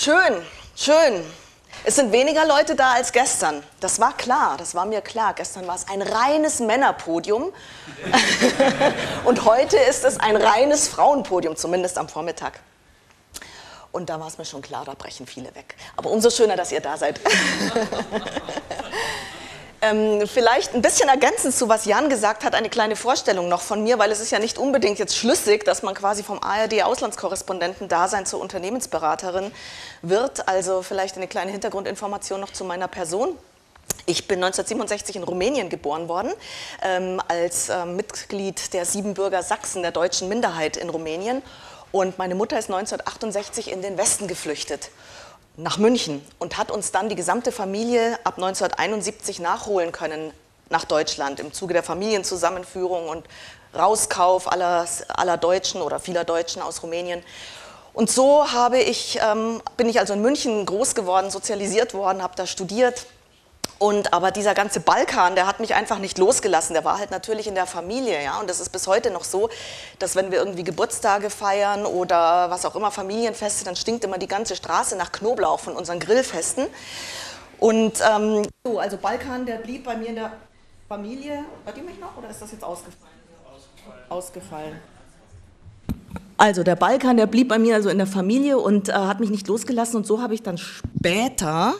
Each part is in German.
Schön, schön. Es sind weniger Leute da als gestern. Das war klar, das war mir klar. Gestern war es ein reines Männerpodium und heute ist es ein reines Frauenpodium, zumindest am Vormittag. Und da war es mir schon klar, da brechen viele weg. Aber umso schöner, dass ihr da seid. Vielleicht ein bisschen ergänzend zu, was Jan gesagt hat, eine kleine Vorstellung noch von mir, weil es ist ja nicht unbedingt jetzt schlüssig, dass man quasi vom ARD-Auslandskorrespondenten-Dasein zur Unternehmensberaterin wird. Also vielleicht eine kleine Hintergrundinformation noch zu meiner Person. Ich bin 1967 in Rumänien geboren worden, als Mitglied der Siebenbürger Sachsen, der deutschen Minderheit in Rumänien. Und meine Mutter ist 1968 in den Westen geflüchtet, nach München, und hat uns dann die gesamte Familie ab 1971 nachholen können nach Deutschland im Zuge der Familienzusammenführung und Rauskauf aller Deutschen oder vieler Deutschen aus Rumänien. Und so bin ich also in München groß geworden, sozialisiert worden, habe da studiert. Aber dieser ganze Balkan, der hat mich einfach nicht losgelassen, der war halt natürlich in der Familie, ja, und das ist bis heute noch so, dass wenn wir irgendwie Geburtstage feiern oder was auch immer, Familienfeste, dann stinkt immer die ganze Straße nach Knoblauch von unseren Grillfesten. Und also Balkan, der blieb bei mir in der Familie. Hört ihr mich noch oder ist das jetzt ausgefallen? Ausgefallen. Also der Balkan, der blieb bei mir also in der Familie und hat mich nicht losgelassen, und so habe ich dann später,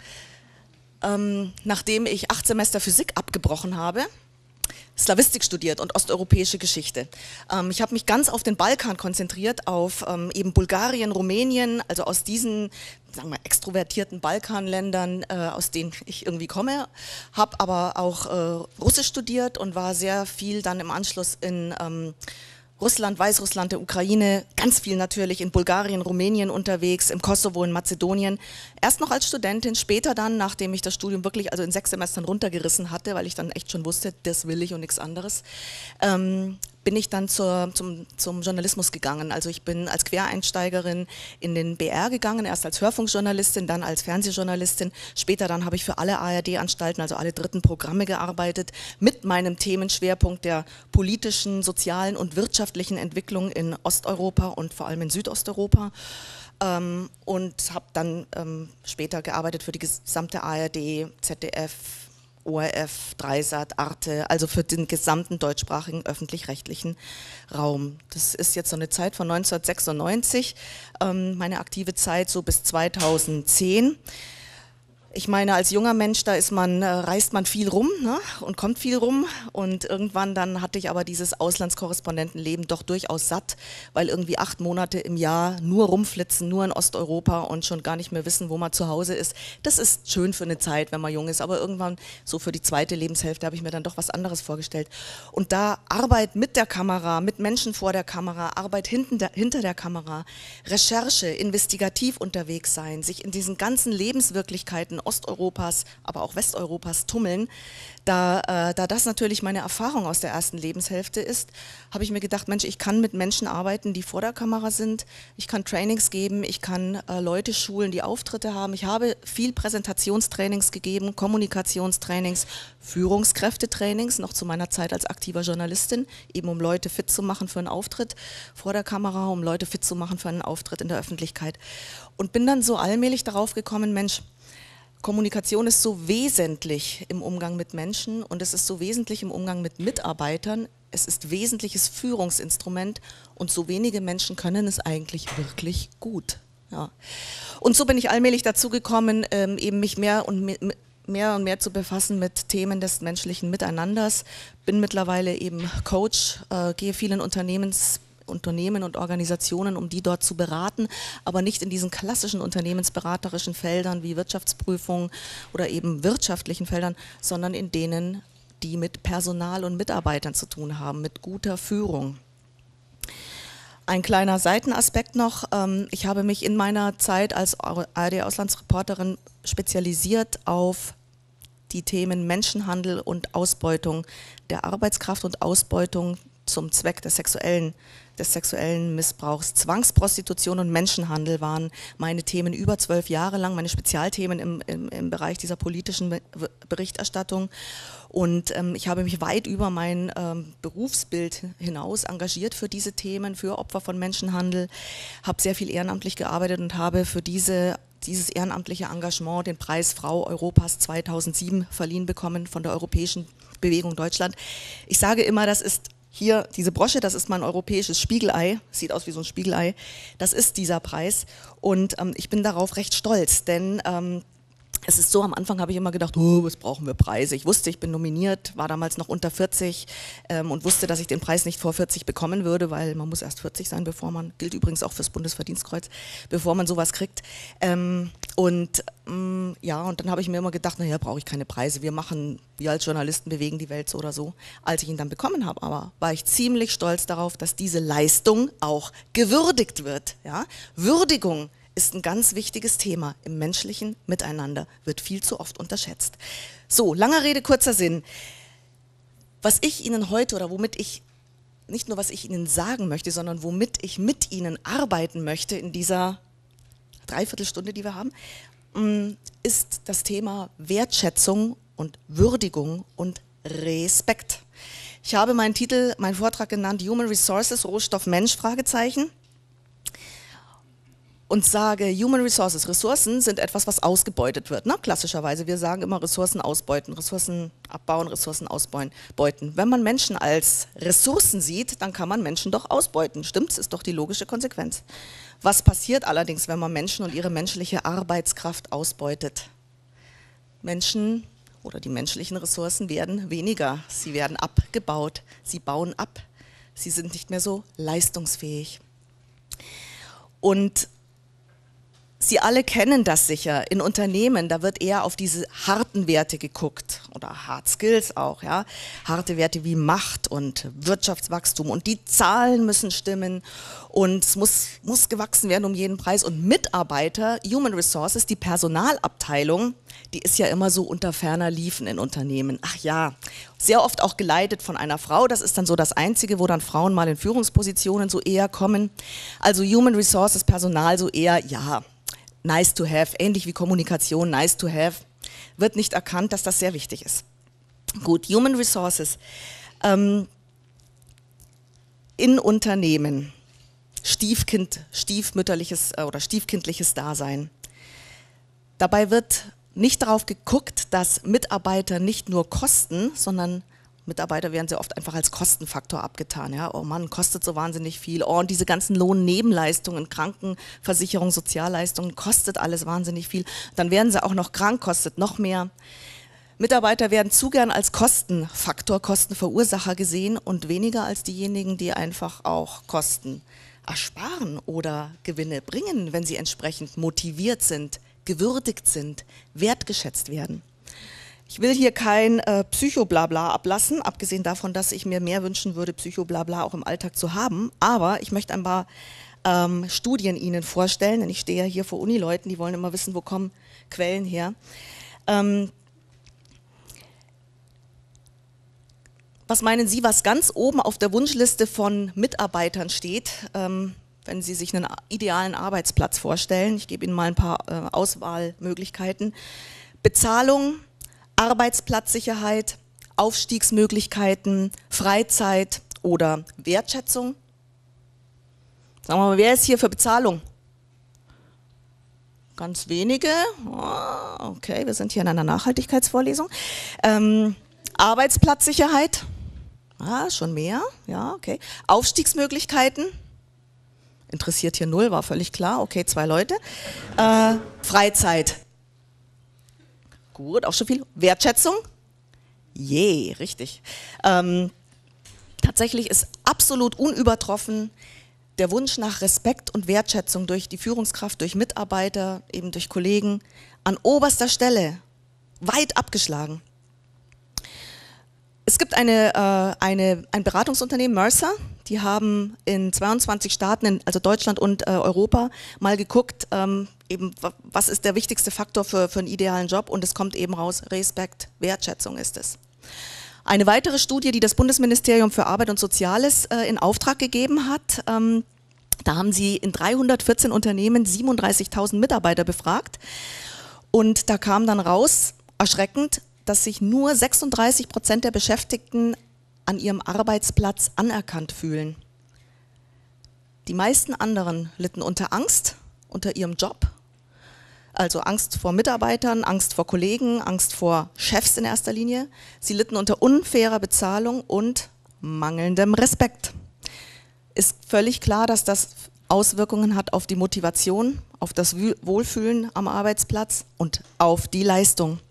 nachdem ich 8 Semester Physik abgebrochen habe, Slawistik studiert und osteuropäische Geschichte. Ich habe mich ganz auf den Balkan konzentriert, auf eben Bulgarien, Rumänien, also aus diesen, sagen wir, extrovertierten Balkanländern, aus denen ich irgendwie komme, habe aber auch Russisch studiert und war sehr viel dann im Anschluss in Russland, Weißrussland, der Ukraine, ganz viel natürlich in Bulgarien, Rumänien unterwegs, im Kosovo, in Mazedonien. Erst noch als Studentin, später dann, nachdem ich das Studium wirklich also in 6 Semestern runtergerissen hatte, weil ich dann echt schon wusste, das will ich und nichts anderes, bin ich dann zum Journalismus gegangen. Also ich bin als Quereinsteigerin in den BR gegangen, erst als Hörfunkjournalistin, dann als Fernsehjournalistin. Später dann habe ich für alle ARD-Anstalten, also alle dritten Programme gearbeitet, mit meinem Themenschwerpunkt der politischen, sozialen und wirtschaftlichen Entwicklung in Osteuropa und vor allem in Südosteuropa. Und habe dann später gearbeitet für die gesamte ARD, ZDF, ORF, Dreisat, Arte, also für den gesamten deutschsprachigen öffentlich-rechtlichen Raum. Das ist jetzt so eine Zeit von 1996, meine aktive Zeit so bis 2010. Ich meine, als junger Mensch, da reist man viel rum, ne, und kommt viel rum, und irgendwann dann hatte ich aber dieses Auslandskorrespondentenleben doch durchaus satt, weil irgendwie 8 Monate im Jahr nur rumflitzen, nur in Osteuropa und schon gar nicht mehr wissen, wo man zu Hause ist. Das ist schön für eine Zeit, wenn man jung ist, aber irgendwann so für die zweite Lebenshälfte habe ich mir dann doch was anderes vorgestellt. Und da Arbeit mit der Kamera, mit Menschen vor der Kamera, Arbeit hinter der Kamera, Recherche, investigativ unterwegs sein, sich in diesen ganzen Lebenswirklichkeiten Osteuropas, aber auch Westeuropas tummeln. Da das natürlich meine Erfahrung aus der ersten Lebenshälfte ist, habe ich mir gedacht, Mensch, ich kann mit Menschen arbeiten, die vor der Kamera sind, ich kann Trainings geben, ich kann Leute schulen, die Auftritte haben. Ich habe viel Präsentationstrainings gegeben, Kommunikationstrainings, Führungskräftetrainings, noch zu meiner Zeit als aktiver Journalistin, eben um Leute fit zu machen für einen Auftritt vor der Kamera, um Leute fit zu machen für einen Auftritt in der Öffentlichkeit. Und bin dann so allmählich darauf gekommen, Mensch, Kommunikation ist so wesentlich im Umgang mit Menschen und es ist so wesentlich im Umgang mit Mitarbeitern. Es ist wesentliches Führungsinstrument und so wenige Menschen können es eigentlich wirklich gut. Ja. Und so bin ich allmählich dazu gekommen, eben mich mehr und mehr zu befassen mit Themen des menschlichen Miteinanders. Bin mittlerweile eben Coach, gehe vielen Unternehmen und Organisationen, um die dort zu beraten, aber nicht in diesen klassischen unternehmensberaterischen Feldern wie Wirtschaftsprüfung oder eben wirtschaftlichen Feldern, sondern in denen, die mit Personal und Mitarbeitern zu tun haben, mit guter Führung. Ein kleiner Seitenaspekt noch, ich habe mich in meiner Zeit als ARD-Auslandsreporterin spezialisiert auf die Themen Menschenhandel und Ausbeutung der Arbeitskraft und Ausbeutung zum Zweck des sexuellen Missbrauchs. Zwangsprostitution und Menschenhandel waren meine Themen über 12 Jahre lang, meine Spezialthemen im Bereich dieser politischen Berichterstattung. Und ich habe mich weit über mein Berufsbild hinaus engagiert für diese Themen, für Opfer von Menschenhandel, habe sehr viel ehrenamtlich gearbeitet und habe für dieses ehrenamtliche Engagement den Preis Frau Europas 2007 verliehen bekommen von der Europäischen Bewegung Deutschland. Ich sage immer, das ist hier diese Brosche, das ist mein europäisches Spiegelei, sieht aus wie so ein Spiegelei, das ist dieser Preis und ich bin darauf recht stolz, denn es ist so, am Anfang habe ich immer gedacht, oh, was brauchen wir Preise? Ich wusste, ich bin nominiert, war damals noch unter 40 und wusste, dass ich den Preis nicht vor 40 bekommen würde, weil man muss erst 40 sein, bevor man, gilt übrigens auch fürs Bundesverdienstkreuz, bevor man sowas kriegt. Ja, und dann habe ich mir immer gedacht, naja, brauche ich keine Preise, wir als Journalisten bewegen die Welt so oder so. Als ich ihn dann bekommen habe, aber war ich ziemlich stolz darauf, dass diese Leistung auch gewürdigt wird. Ja? Würdigung ist ein ganz wichtiges Thema im menschlichen Miteinander, wird viel zu oft unterschätzt. So, langer Rede, kurzer Sinn. Was ich Ihnen heute oder nicht nur was ich Ihnen sagen möchte, sondern womit ich mit Ihnen arbeiten möchte in dieser Dreiviertelstunde, die wir haben, ist das Thema Wertschätzung und Würdigung und Respekt. Ich habe meinen Vortrag genannt Human Resources, Rohstoff Mensch, Fragezeichen. Und sage, Human Resources, Ressourcen sind etwas, was ausgebeutet wird. Ne? Klassischerweise, wir sagen immer Ressourcen ausbeuten, Ressourcen abbauen, Ressourcen ausbeuten. Wenn man Menschen als Ressourcen sieht, dann kann man Menschen doch ausbeuten. Stimmt's? Ist doch die logische Konsequenz. Was passiert allerdings, wenn man Menschen und ihre menschliche Arbeitskraft ausbeutet? Menschen oder die menschlichen Ressourcen werden weniger, sie werden abgebaut, sie bauen ab, sie sind nicht mehr so leistungsfähig. Und Sie alle kennen das sicher, in Unternehmen, da wird eher auf diese harten Werte geguckt oder Hard Skills auch, ja, harte Werte wie Macht und Wirtschaftswachstum und die Zahlen müssen stimmen und es muss gewachsen werden um jeden Preis und Mitarbeiter, Human Resources, die Personalabteilung, die ist ja immer so unter ferner Liefen in Unternehmen. Ach ja, sehr oft auch geleitet von einer Frau, das ist dann so das Einzige, wo dann Frauen mal in Führungspositionen so eher kommen. Also Human Resources, Personal so eher, ja, nice to have, ähnlich wie Kommunikation, nice to have, wird nicht erkannt, dass das sehr wichtig ist. Gut, Human Resources. In Unternehmen, stiefmütterliches oder stiefkindliches Dasein. Dabei wird nicht darauf geguckt, dass Mitarbeiter nicht nur kosten, sondern Mitarbeiter werden sehr oft einfach als Kostenfaktor abgetan. Ja? Oh Mann, kostet so wahnsinnig viel. Oh, und diese ganzen Lohnnebenleistungen, Krankenversicherung, Sozialleistungen, kostet alles wahnsinnig viel. Dann werden sie auch noch krank, kostet noch mehr. Mitarbeiter werden zu gern als Kostenfaktor, Kostenverursacher gesehen und weniger als diejenigen, die einfach auch Kosten ersparen oder Gewinne bringen, wenn sie entsprechend motiviert sind, gewürdigt sind, wertgeschätzt werden. Ich will hier kein Psychoblabla ablassen, abgesehen davon, dass ich mir mehr wünschen würde, Psychoblabla auch im Alltag zu haben. Aber ich möchte ein paar Studien Ihnen vorstellen, denn ich stehe ja hier vor Unileuten, die wollen immer wissen, wo kommen Quellen her. Was meinen Sie, was ganz oben auf der Wunschliste von Mitarbeitern steht, wenn Sie sich einen idealen Arbeitsplatz vorstellen? Ich gebe Ihnen mal ein paar Auswahlmöglichkeiten. Bezahlung, Arbeitsplatzsicherheit, Aufstiegsmöglichkeiten, Freizeit oder Wertschätzung. Sagen wir mal, wer ist hier für Bezahlung? Ganz wenige. Okay, wir sind hier in einer Nachhaltigkeitsvorlesung. Arbeitsplatzsicherheit. Schon mehr. Ja, okay. Aufstiegsmöglichkeiten. Interessiert hier null, war völlig klar. Okay, 2 Leute. Freizeit. Gut, auch schon viel. Wertschätzung? Richtig. Tatsächlich ist absolut unübertroffen der Wunsch nach Respekt und Wertschätzung durch die Führungskraft, durch Mitarbeiter, eben durch Kollegen an oberster Stelle, weit abgeschlagen. Es gibt ein Beratungsunternehmen, Mercer, die haben in 22 Staaten, also Deutschland und Europa, mal geguckt, eben, was ist der wichtigste Faktor für einen idealen Job und es kommt eben raus, Respekt, Wertschätzung ist es. Eine weitere Studie, die das Bundesministerium für Arbeit und Soziales in Auftrag gegeben hat, da haben sie in 314 Unternehmen 37.000 Mitarbeiter befragt und da kam dann raus, erschreckend, dass sich nur 36% der Beschäftigten an ihrem Arbeitsplatz anerkannt fühlen. Die meisten anderen litten unter Angst, unter ihrem Job, also Angst vor Mitarbeitern, Angst vor Kollegen, Angst vor Chefs in erster Linie. Sie litten unter unfairer Bezahlung und mangelndem Respekt. Ist völlig klar, dass das Auswirkungen hat auf die Motivation, auf das Wohlfühlen am Arbeitsplatz und auf die Leistung.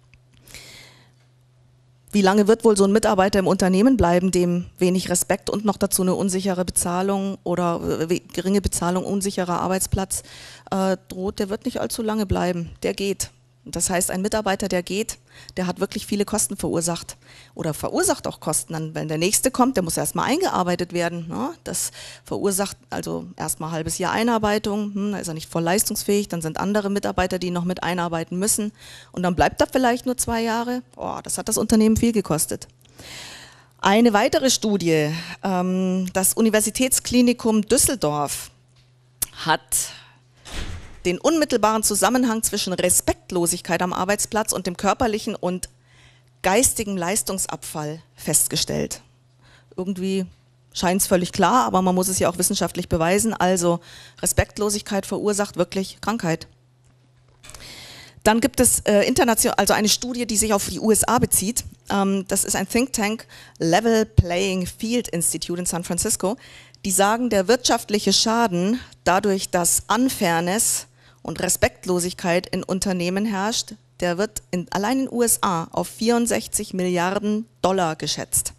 Wie lange wird wohl so ein Mitarbeiter im Unternehmen bleiben, dem wenig Respekt und noch dazu eine unsichere Bezahlung oder geringe Bezahlung, unsicherer Arbeitsplatz droht? Der wird nicht allzu lange bleiben, der geht. Das heißt, ein Mitarbeiter, der geht, der hat wirklich viele Kosten verursacht oder verursacht auch Kosten. Dann, wenn der nächste kommt, der muss erstmal eingearbeitet werden. Ne? Das verursacht also erstmal ein halbes Jahr Einarbeitung, da ist er nicht voll leistungsfähig, dann sind andere Mitarbeiter, die noch mit einarbeiten müssen und dann bleibt er vielleicht nur 2 Jahre. Oh, das hat das Unternehmen viel gekostet. Eine weitere Studie, das Universitätsklinikum Düsseldorf hat den unmittelbaren Zusammenhang zwischen Respektlosigkeit am Arbeitsplatz und dem körperlichen und geistigen Leistungsabfall festgestellt. Irgendwie scheint es völlig klar, aber man muss es ja auch wissenschaftlich beweisen. Also Respektlosigkeit verursacht wirklich Krankheit. Dann gibt es also eine Studie, die sich auf die USA bezieht. Das ist ein Think Tank, Level Playing Field Institute in San Francisco. Die sagen, der wirtschaftliche Schaden dadurch, dass Unfairness und Respektlosigkeit in Unternehmen herrscht, der wird allein in den USA auf 64 Milliarden Dollar geschätzt.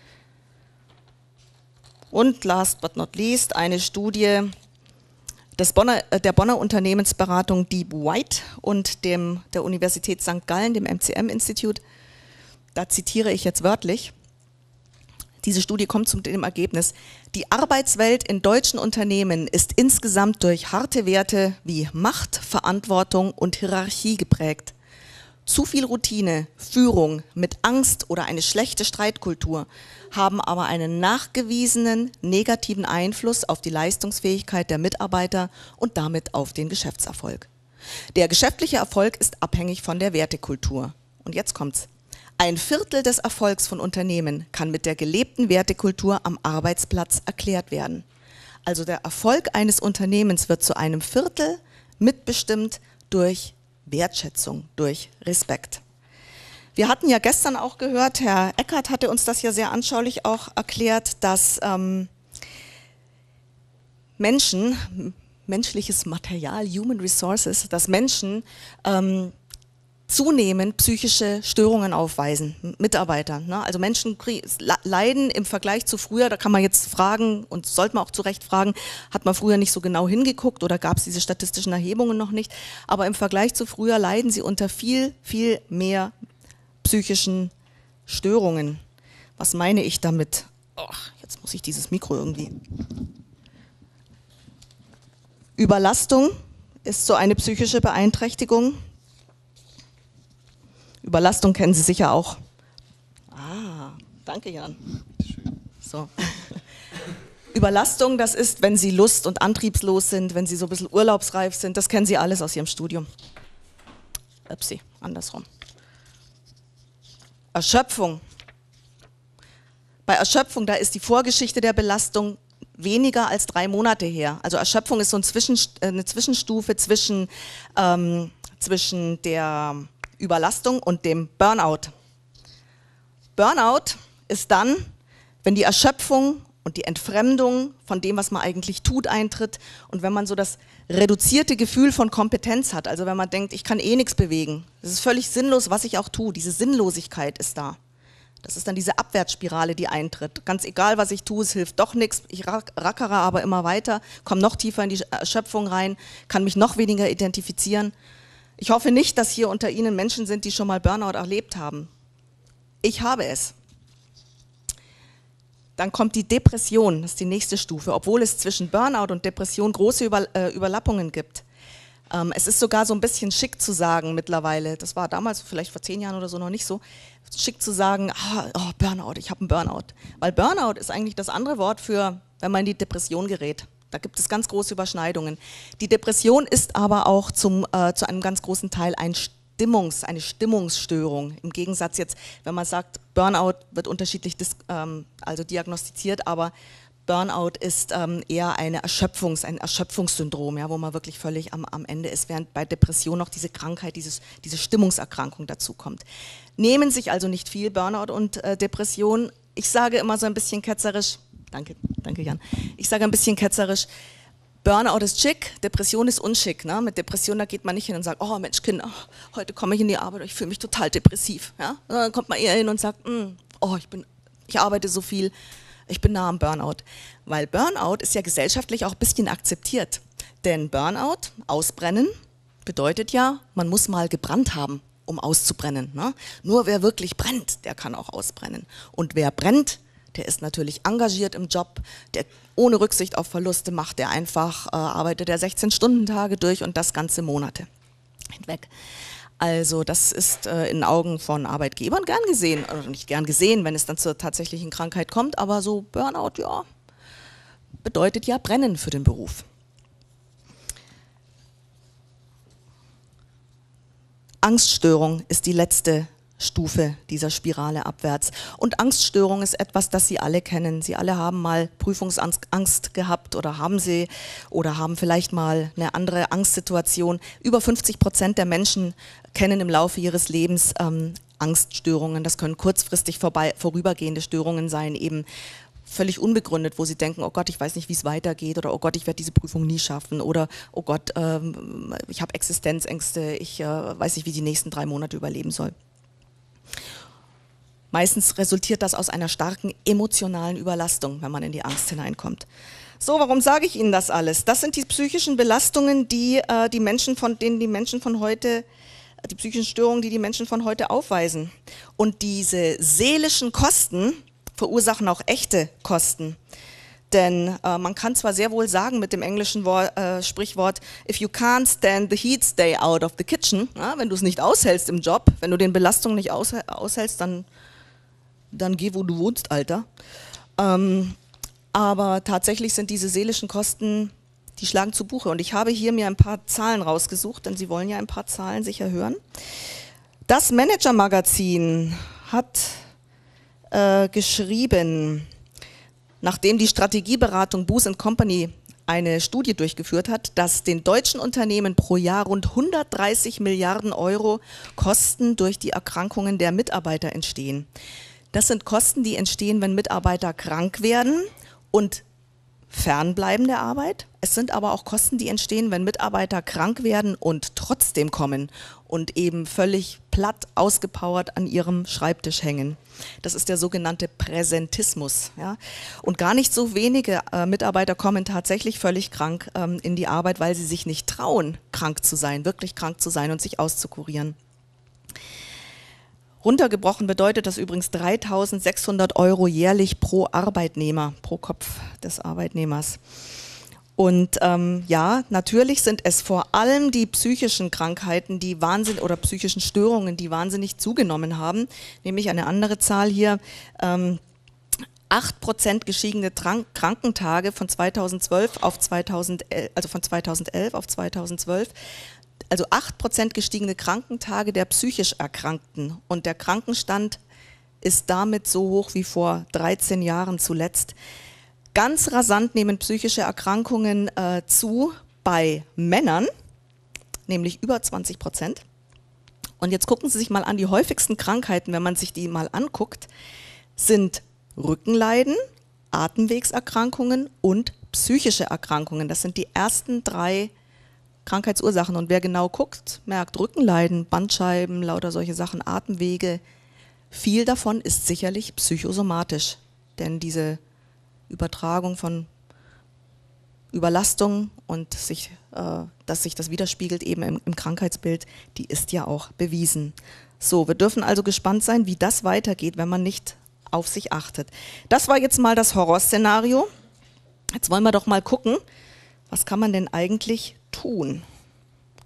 Und last but not least eine Studie der Bonner Unternehmensberatung Deep White und der Universität St. Gallen, dem MCM-Institut. Da zitiere ich jetzt wörtlich. Diese Studie kommt zu dem Ergebnis: Die Arbeitswelt in deutschen Unternehmen ist insgesamt durch harte Werte wie Macht, Verantwortung und Hierarchie geprägt. Zu viel Routine, Führung mit Angst oder eine schlechte Streitkultur haben aber einen nachgewiesenen negativen Einfluss auf die Leistungsfähigkeit der Mitarbeiter und damit auf den Geschäftserfolg. Der geschäftliche Erfolg ist abhängig von der Wertekultur. Und jetzt kommt's. 1/4 des Erfolgs von Unternehmen kann mit der gelebten Wertekultur am Arbeitsplatz erklärt werden. Also der Erfolg eines Unternehmens wird zu einem Viertel mitbestimmt durch Wertschätzung, durch Respekt. Wir hatten ja gestern auch gehört, Herr Eckert hatte uns das ja sehr anschaulich auch erklärt, dass menschliches Material, Human Resources, dass Menschen zunehmend psychische Störungen aufweisen, Mitarbeiter. Ne? Also Menschen leiden im Vergleich zu früher, da kann man jetzt fragen und sollte man auch zu Recht fragen, hat man früher nicht so genau hingeguckt oder gab es diese statistischen Erhebungen noch nicht, aber im Vergleich zu früher leiden sie unter viel, viel mehr psychischen Störungen. Was meine ich damit? Oh, jetzt muss ich dieses Mikro irgendwie. Überlastung ist so eine psychische Beeinträchtigung. Überlastung kennen Sie sicher auch. Ah, danke Jan. So. Überlastung, das ist, wenn Sie lust- und antriebslos sind, wenn Sie so ein bisschen urlaubsreif sind, das kennen Sie alles aus Ihrem Studium. Upsi, andersrum. Erschöpfung. Bei Erschöpfung, da ist die Vorgeschichte der Belastung weniger als 3 Monate her. Also Erschöpfung ist so eine Zwischenstufe zwischen der Überlastung und dem Burnout. Burnout ist dann, wenn die Erschöpfung und die Entfremdung von dem, was man eigentlich tut, eintritt und wenn man so das reduzierte Gefühl von Kompetenz hat, also wenn man denkt, ich kann eh nichts bewegen, es ist völlig sinnlos, was ich auch tue, diese Sinnlosigkeit ist da. Das ist dann diese Abwärtsspirale, die eintritt. Ganz egal, was ich tue, es hilft doch nichts, ich rackere aber immer weiter, komme noch tiefer in die Erschöpfung rein, kann mich noch weniger identifizieren. Ich hoffe nicht, dass hier unter Ihnen Menschen sind, die schon mal Burnout erlebt haben. Ich habe es. Dann kommt die Depression, das ist die nächste Stufe, obwohl es zwischen Burnout und Depression große Überlappungen gibt. Es ist sogar so ein bisschen schick zu sagen mittlerweile, das war damals vielleicht vor 10 Jahren oder so noch nicht so, schick zu sagen, Burnout, ich habe einen Burnout. Weil Burnout ist eigentlich das andere Wort für, wenn man in die Depression gerät. Da gibt es ganz große Überschneidungen. Die Depression ist aber auch zu einem ganz großen Teil eine Stimmungsstörung. Im Gegensatz jetzt, wenn man sagt, Burnout wird unterschiedlich also diagnostiziert, aber Burnout ist eher ein Erschöpfungssyndrom, ja, wo man wirklich völlig am Ende ist, während bei Depression noch diese Krankheit, diese Stimmungserkrankung dazu kommt. Nehmen sich also nicht viel Burnout und Depression. Ich sage immer so ein bisschen ketzerisch, danke Jan, ich sage ein bisschen ketzerisch, Burnout ist schick, Depression ist unschick. Ne? Mit Depression, da geht man nicht hin und sagt, oh Mensch Kinder, heute komme ich in die Arbeit und ich fühle mich total depressiv. Ja? Und dann kommt man eher hin und sagt, ich arbeite so viel, ich bin nah am Burnout. Weil Burnout ist ja gesellschaftlich auch ein bisschen akzeptiert. Denn Burnout, ausbrennen, bedeutet ja, man muss mal gebrannt haben, um auszubrennen. Ne? Nur wer wirklich brennt, der kann auch ausbrennen. Und wer brennt, der ist natürlich engagiert im Job, der ohne Rücksicht auf Verluste macht, der einfach arbeitet der 16-Stunden-Tage durch und das ganze Monate hinweg. Also das ist in Augen von Arbeitgebern gern gesehen, oder nicht gern gesehen, wenn es dann zur tatsächlichen Krankheit kommt, aber so Burnout, ja, bedeutet ja Brennen für den Beruf. Angststörung ist die letzte Stufe dieser Spirale abwärts. Und Angststörung ist etwas, das Sie alle kennen. Sie alle haben mal Prüfungsangst gehabt oder haben vielleicht mal eine andere Angstsituation. Über 50% der Menschen kennen im Laufe ihres Lebens Angststörungen. Das können kurzfristig vorübergehende Störungen sein, eben völlig unbegründet, wo sie denken, oh Gott, ich weiß nicht, wie es weitergeht, oder oh Gott, ich werde diese Prüfung nie schaffen, oder oh Gott, ich habe Existenzängste, ich weiß nicht, wie die nächsten 3 Monate überleben soll. Meistens resultiert das aus einer starken emotionalen Überlastung, wenn man in die Angst hineinkommt. So, warum sage ich Ihnen das alles? Das sind die psychischen Belastungen, die psychischen Störungen, die die Menschen von heute aufweisen. Und diese seelischen Kosten verursachen auch echte Kosten. Denn man kann zwar sehr wohl sagen mit dem englischen Sprichwort, if you can't stand the heat, stay out of the kitchen. Ja, wenn du es nicht aushältst im Job, wenn du den Belastungen nicht aushältst, dann geh, wo du wohnst, Alter. Aber tatsächlich sind diese seelischen Kosten, die schlagen zu Buche. Und ich habe hier mir ein paar Zahlen rausgesucht, denn Sie wollen ja ein paar Zahlen sicher hören. Das Manager-Magazin hat geschrieben, nachdem die Strategieberatung Booz & Company eine Studie durchgeführt hat, dass den deutschen Unternehmen pro Jahr rund 130 Milliarden Euro Kosten durch die Erkrankungen der Mitarbeiter entstehen. Das sind Kosten, die entstehen, wenn Mitarbeiter krank werden und fernbleiben der Arbeit. Es sind aber auch Kosten, die entstehen, wenn Mitarbeiter krank werden und trotzdem kommen und eben völlig platt ausgepowert an ihrem Schreibtisch hängen. Das ist der sogenannte Präsentismus. Ja? Und gar nicht so wenige Mitarbeiter kommen tatsächlich völlig krank in die Arbeit, weil sie sich nicht trauen, krank zu sein, wirklich krank zu sein und sich auszukurieren. Runtergebrochen bedeutet das übrigens 3.600 Euro jährlich pro Arbeitnehmer, pro Kopf des Arbeitnehmers. Und ja, natürlich sind es vor allem die psychischen Krankheiten, oder psychischen Störungen, die wahnsinnig zugenommen haben. Nämlich eine andere Zahl hier, 8% gestiegene Krankentage von 2012 auf 2011, also von 2011 auf 2012. Also 8% gestiegene Krankentage der psychisch Erkrankten. Und der Krankenstand ist damit so hoch wie vor 13 Jahren zuletzt. Ganz rasant nehmen psychische Erkrankungen zu bei Männern, nämlich über 20%. Und jetzt gucken Sie sich mal an, die häufigsten Krankheiten, wenn man sich die mal anguckt, sind Rückenleiden, Atemwegserkrankungen und psychische Erkrankungen. Das sind die ersten 3 Krankheitsursachen. Und wer genau guckt, merkt Rückenleiden, Bandscheiben, lauter solche Sachen, Atemwege. Viel davon ist sicherlich psychosomatisch, denn diese Übertragung von Überlastung und dass sich das widerspiegelt eben im Krankheitsbild, die ist ja auch bewiesen. So, wir dürfen also gespannt sein, wie das weitergeht, wenn man nicht auf sich achtet. Das war jetzt mal das Horrorszenario. Jetzt wollen wir doch mal gucken, was kann man denn eigentlich tun?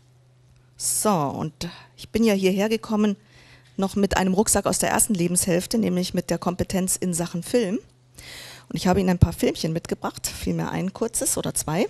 So, und ich bin ja hierher gekommen noch mit einem Rucksack aus der ersten Lebenshälfte, nämlich mit der Kompetenz in Sachen Film. Und ich habe Ihnen ein paar Filmchen mitgebracht, vielmehr ein kurzes oder zwei.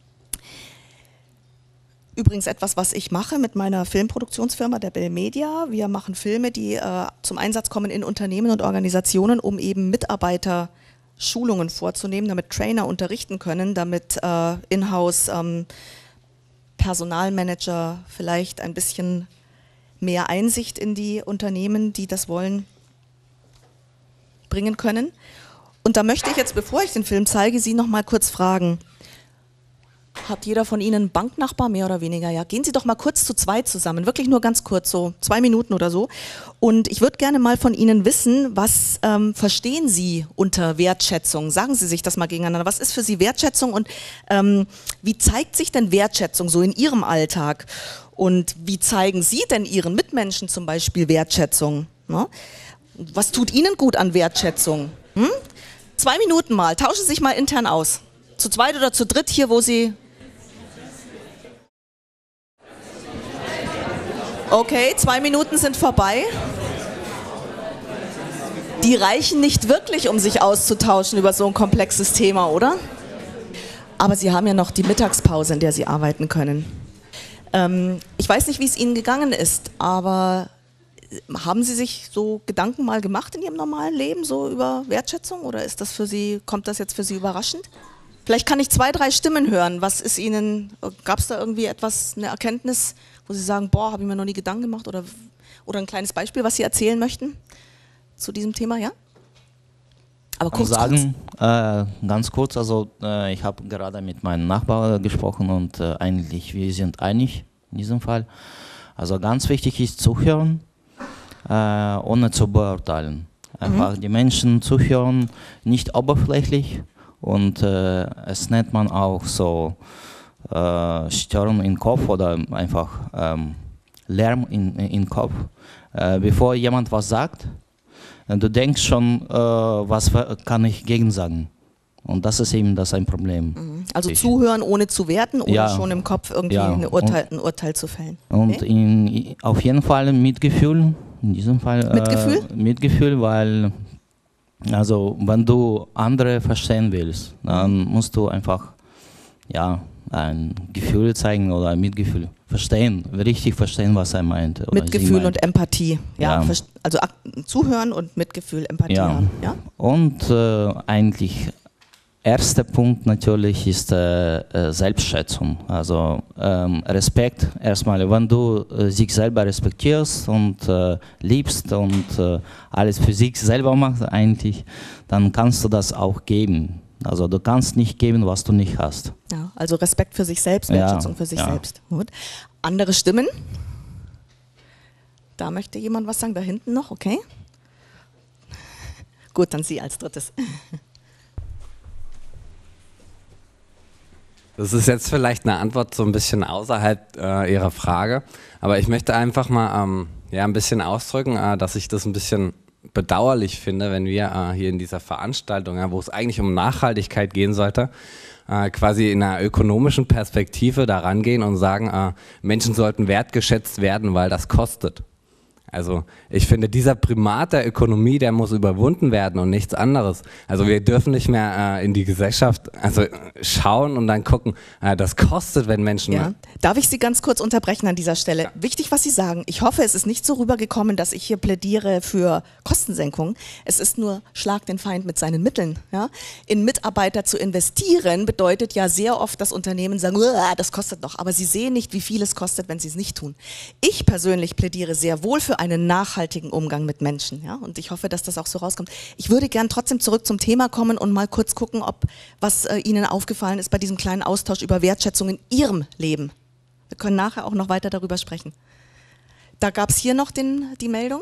Übrigens etwas, was ich mache mit meiner Filmproduktionsfirma, der Bell Media. Wir machen Filme, die zum Einsatz kommen in Unternehmen und Organisationen, um eben Mitarbeiter Schulungen vorzunehmen, damit Trainer unterrichten können, damit in-house Personalmanager vielleicht ein bisschen mehr Einsicht in die Unternehmen, die das wollen, bringen können. Und da möchte ich jetzt, bevor ich den Film zeige, Sie noch mal kurz fragen. Hat jeder von Ihnen einen Banknachbar, mehr oder weniger? Ja, gehen Sie doch mal kurz zu zweit zusammen, wirklich nur ganz kurz, so 2 Minuten oder so. Und ich würde gerne mal von Ihnen wissen, was verstehen Sie unter Wertschätzung? Sagen Sie sich das mal gegeneinander. Was ist für Sie Wertschätzung und wie zeigt sich denn Wertschätzung so in Ihrem Alltag? Und wie zeigen Sie denn Ihren Mitmenschen zum Beispiel Wertschätzung? Ne? Was tut Ihnen gut an Wertschätzung? 2 Minuten mal, tauschen Sie sich mal intern aus. Zu zweit oder zu dritt hier, wo Sie... Okay, 2 Minuten sind vorbei. Die reichen nicht wirklich, um sich auszutauschen über so ein komplexes Thema, oder? Aber Sie haben ja noch die Mittagspause, in der Sie arbeiten können. Ich weiß nicht, wie es Ihnen gegangen ist, aber haben Sie sich so Gedanken mal gemacht in Ihrem normalen Leben, so über Wertschätzung? Oder ist das für Sie, kommt das jetzt für Sie überraschend? Vielleicht kann ich 2, 3 Stimmen hören. Was ist Ihnen, gab es da irgendwie etwas, eine Erkenntnis, wo Sie sagen, boah, habe ich mir noch nie Gedanken gemacht? Oder ein kleines Beispiel, was Sie erzählen möchten zu diesem Thema, ja? Aber kurz, ganz kurz, also ich habe gerade mit meinem Nachbarn gesprochen und eigentlich, wir sind einig in diesem Fall. Also ganz wichtig ist zuhören, ohne zu beurteilen. Einfach die Menschen zuhören, nicht oberflächlich. Und es nennt man auch so Stören im Kopf oder einfach Lärm im Kopf. Bevor jemand was sagt, du denkst schon, was kann ich gegen sagen. Und das ist eben ein Problem. Also zuhören, ohne zu werten, ohne schon im Kopf irgendwie ein Urteil zu fällen. Und auf jeden Fall Mitgefühl. In diesem Fall Mitgefühl, weil also wenn du andere verstehen willst, dann musst du einfach ein Gefühl zeigen oder ein Mitgefühl verstehen, richtig verstehen, was er meint. Oder Mitgefühl und Empathie, also zuhören und Mitgefühl, Empathie haben. Ja? Und eigentlich erster Punkt natürlich ist Selbstschätzung, also Respekt erstmal, wenn du sich selber respektierst und liebst und alles für sich selber machst eigentlich, dann kannst du das auch geben. Also du kannst nicht geben, was du nicht hast. Ja, also Respekt für sich selbst, Wertschätzung für sich selbst. Gut. Andere Stimmen? Da möchte jemand was sagen, da hinten noch, okay? Gut, dann Sie als drittes. Das ist jetzt vielleicht eine Antwort so ein bisschen außerhalb Ihrer Frage, aber ich möchte einfach mal ein bisschen ausdrücken, dass ich das ein bisschen bedauerlich finde, wenn wir hier in dieser Veranstaltung, wo es eigentlich um Nachhaltigkeit gehen sollte, quasi in einer ökonomischen Perspektive da rangehen und sagen, Menschen sollten wertgeschätzt werden, weil das kostet. Also ich finde, dieser Primat der Ökonomie, der muss überwunden werden und nichts anderes. Also wir dürfen nicht mehr in die Gesellschaft schauen und dann gucken, das kostet, wenn Menschen... Ja. Darf ich Sie ganz kurz unterbrechen an dieser Stelle? Ja. Wichtig, was Sie sagen. Ich hoffe, es ist nicht so rübergekommen, dass ich hier plädiere für Kostensenkung. Es ist nur, schlag den Feind mit seinen Mitteln. Ja? In Mitarbeiter zu investieren bedeutet ja sehr oft, dass Unternehmen sagen, das kostet noch. Aber sie sehen nicht, wie viel es kostet, wenn sie es nicht tun. Ich persönlich plädiere sehr wohl für einen nachhaltigen Umgang mit Menschen. Ja? Und ich hoffe, dass das auch so rauskommt. Ich würde gern trotzdem zurück zum Thema kommen und mal kurz gucken, ob was Ihnen aufgefallen ist bei diesem kleinen Austausch über Wertschätzung in Ihrem Leben. Wir können nachher auch noch weiter darüber sprechen. Da gab es hier noch die Meldung.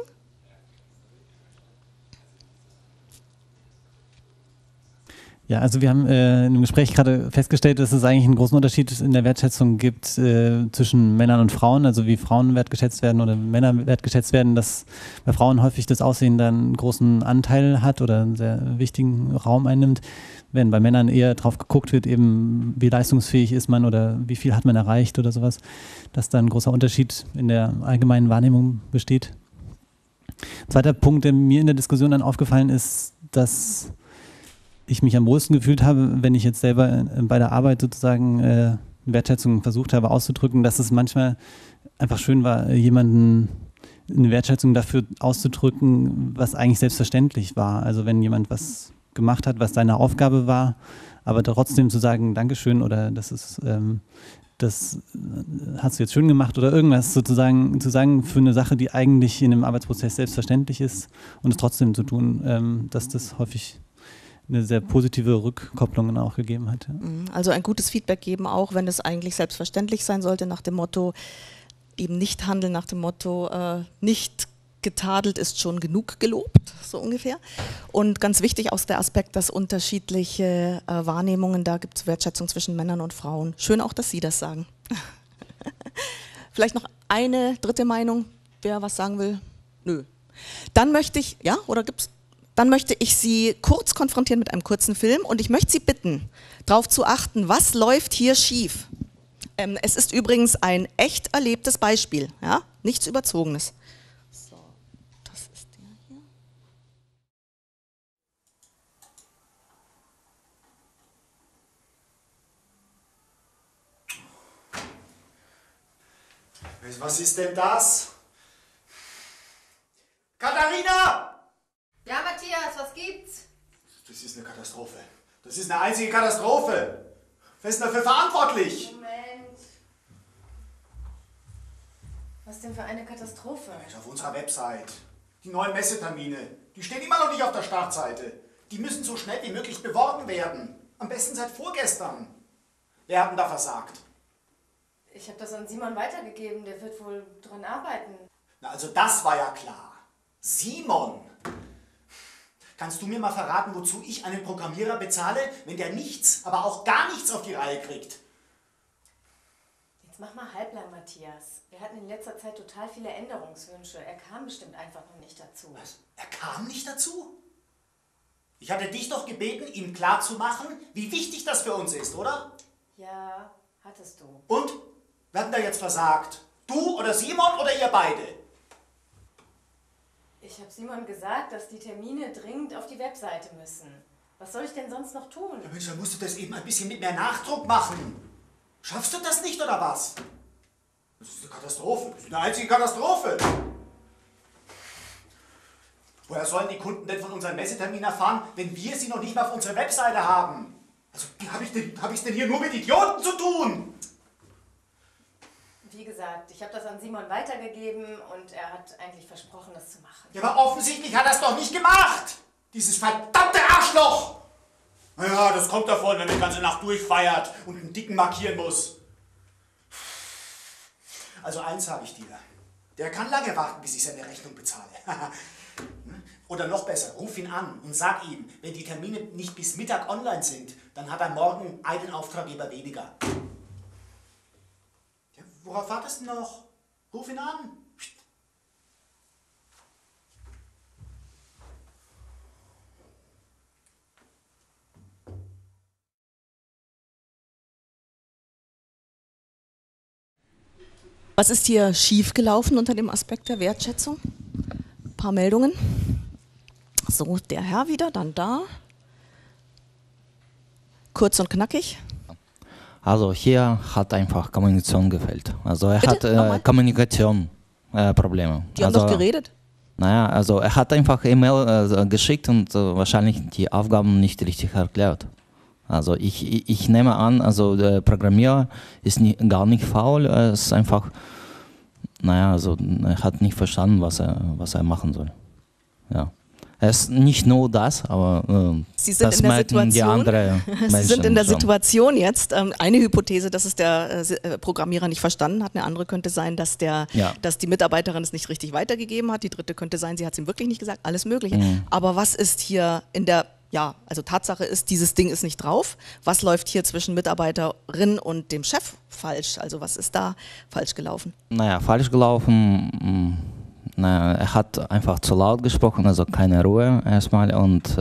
Ja, also wir haben in dem Gespräch gerade festgestellt, dass es eigentlich einen großen Unterschied in der Wertschätzung gibt zwischen Männern und Frauen, also wie Frauen wertgeschätzt werden oder Männer wertgeschätzt werden, dass bei Frauen häufig das Aussehen dann einen großen Anteil hat oder einen sehr wichtigen Raum einnimmt, wenn bei Männern eher drauf geguckt wird, eben wie leistungsfähig ist man oder wie viel hat man erreicht oder sowas, dass da ein großer Unterschied in der allgemeinen Wahrnehmung besteht. Zweiter Punkt, der mir in der Diskussion dann aufgefallen ist, dass ich mich am wohlsten gefühlt habe, wenn ich jetzt selber bei der Arbeit sozusagen Wertschätzung versucht habe auszudrücken, dass es manchmal einfach schön war, jemanden eine Wertschätzung dafür auszudrücken, was eigentlich selbstverständlich war. Also wenn jemand was gemacht hat, was seine Aufgabe war, aber trotzdem zu sagen, Dankeschön oder das ist, das hast du jetzt schön gemacht oder irgendwas sozusagen zu sagen für eine Sache, die eigentlich in einem Arbeitsprozess selbstverständlich ist und es trotzdem zu tun, dass das häufig eine sehr positive Rückkopplung auch gegeben hat. Ja. Also ein gutes Feedback geben, auch wenn es eigentlich selbstverständlich sein sollte, nach dem Motto, eben nicht handeln, nach dem Motto, nicht getadelt ist schon genug gelobt, so ungefähr. Und ganz wichtig aus der Aspekt, dass unterschiedliche Wahrnehmungen, da gibt es Wertschätzung zwischen Männern und Frauen. Schön auch, dass Sie das sagen. Vielleicht noch eine dritte Meinung, wer was sagen will? Nö. Dann möchte ich, ja, oder gibt's? Dann möchte ich Sie kurz konfrontieren mit einem kurzen Film und ich möchte Sie bitten, darauf zu achten, was läuft hier schief. Es ist übrigens ein echt erlebtes Beispiel, ja? Nichts Überzogenes. So, das ist der hier. Was ist denn das? Katharina! Ja, Matthias, was gibt's? Das ist eine Katastrophe. Das ist eine einzige Katastrophe. Wer ist denn dafür verantwortlich? Moment. Was denn für eine Katastrophe? Auf unserer Website. Die neuen Messetermine. Die stehen immer noch nicht auf der Startseite. Die müssen so schnell wie möglich beworben werden. Am besten seit vorgestern. Wer hat denn da versagt? Ich habe das an Simon weitergegeben. Der wird wohl dran arbeiten. Na, also das war ja klar. Simon! Kannst du mir mal verraten, wozu ich einen Programmierer bezahle, wenn der nichts, aber auch gar nichts auf die Reihe kriegt? Jetzt mach mal halblang, Matthias. Wir hatten in letzter Zeit total viele Änderungswünsche. Er kam bestimmt einfach noch nicht dazu. Was? Er kam nicht dazu? Ich hatte dich doch gebeten, ihm klarzumachen, wie wichtig das für uns ist, oder? Ja, hattest du. Und? Wer hat denn da jetzt versagt? Du oder Simon oder ihr beide? Ich habe Simon gesagt, dass die Termine dringend auf die Webseite müssen. Was soll ich denn sonst noch tun? Ja Mensch, dann musst du das eben ein bisschen mit mehr Nachdruck machen. Schaffst du das nicht, oder was? Das ist eine Katastrophe. Das ist eine einzige Katastrophe. Woher sollen die Kunden denn von unseren Messeterminen erfahren, wenn wir sie noch nicht mal auf unserer Webseite haben? Also, wie hab ich's denn hier nur mit Idioten zu tun? Wie gesagt, ich habe das an Simon weitergegeben und er hat eigentlich versprochen, das zu machen. Ja, aber offensichtlich hat er es doch nicht gemacht! Dieses verdammte Arschloch! Naja, das kommt davon, wenn man die ganze Nacht durchfeiert und einen Dicken markieren muss. Also eins sage ich dir. Der kann lange warten, bis ich seine Rechnung bezahle. Oder noch besser, ruf ihn an und sag ihm, wenn die Termine nicht bis Mittag online sind, dann hat er morgen einen Auftraggeber weniger. Ja, worauf wartest du noch? Ruf ihn an. Was ist hier schiefgelaufen unter dem Aspekt der Wertschätzung? Ein paar Meldungen. So, der Herr wieder, dann da. Kurz und knackig. Also hier hat einfach Kommunikation gefehlt. Also er Bitte? hat Kommunikation Probleme. Die haben also, doch geredet. Naja, also er hat einfach E-Mail geschickt und wahrscheinlich die Aufgaben nicht richtig erklärt. Also ich nehme an, also der Programmierer ist gar nicht faul, er ist einfach, naja, also er hat nicht verstanden, was er machen soll. Ja. Es ist nicht nur das, aber Sie sind das in der merken die anderen Menschen. Sie sind in der schon. Situation jetzt. Eine Hypothese, dass es der Programmierer nicht verstanden hat. Eine andere könnte sein, dass die Mitarbeiterin es nicht richtig weitergegeben hat. Die dritte könnte sein, sie hat es ihm wirklich nicht gesagt. Alles Mögliche. Aber was ist hier in der ja, also Tatsache ist, dieses Ding ist nicht drauf. Was läuft hier zwischen Mitarbeiterin und dem Chef falsch? Also was ist da falsch gelaufen? Naja, falsch gelaufen. Naja, er hat einfach zu laut gesprochen, also keine Ruhe erstmal und